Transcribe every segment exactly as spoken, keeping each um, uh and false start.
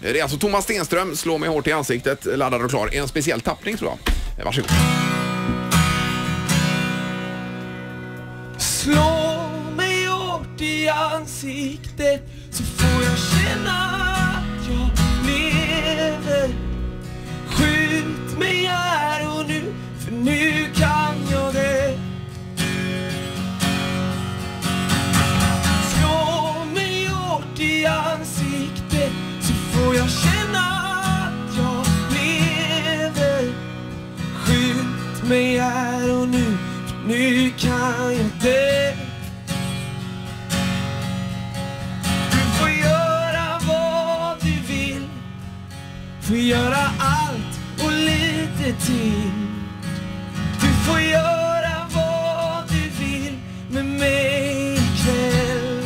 Det är alltså Thomas Stenström, Slå mig hårt i ansiktet, laddad och klar. En speciell tappning tror jag. Varsågod. Slå mig hårt i ansiktet så får jag känna att jag lever. Skjut mig här och nu, för nu kan jag det. Slå mig hårt i ansiktet så får jag känna att jag lever. Skjut mig här och nu, för nu kan jag det. Du får göra vad du vill, får göra allt och lite till. Du får göra vad du vill med mig ikväll.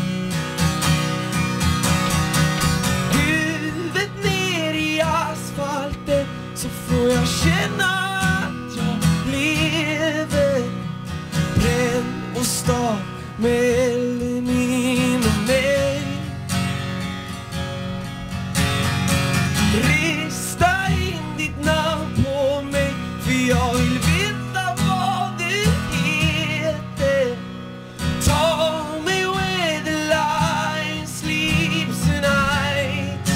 Huvudet ner i asfalten så får jag känna att jag lever. Bränn och start med elden inom mig. Rista in ditt namn på mig, för jag vill veta vad du heter. Ta mig where the lion sleeps tonight.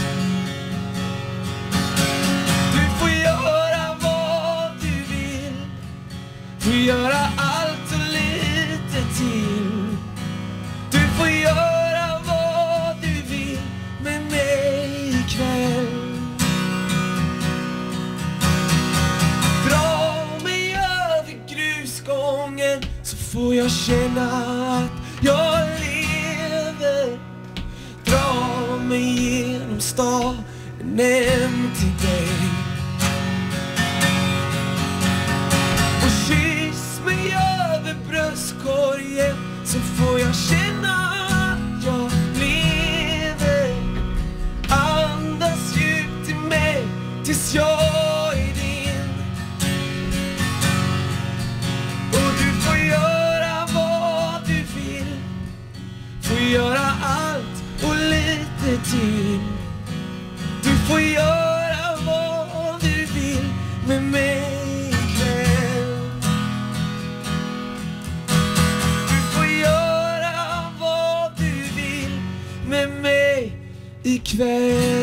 Du får göra vad du vill, får göra allt och lite till. Du får göra vad du vill med mig ikväll. Så får jag känna att jag lever. Dra mig genom staden hem till dig. Och kyss mig över bröstkorgen så får jag känna att jag lever. Andas djupt till mig tills jag är din. Och du får göra vad du vill, får göra allt och lite till. Du får göra vad du vill med mig ikväll. Du får göra vad du vill med mig ikväll.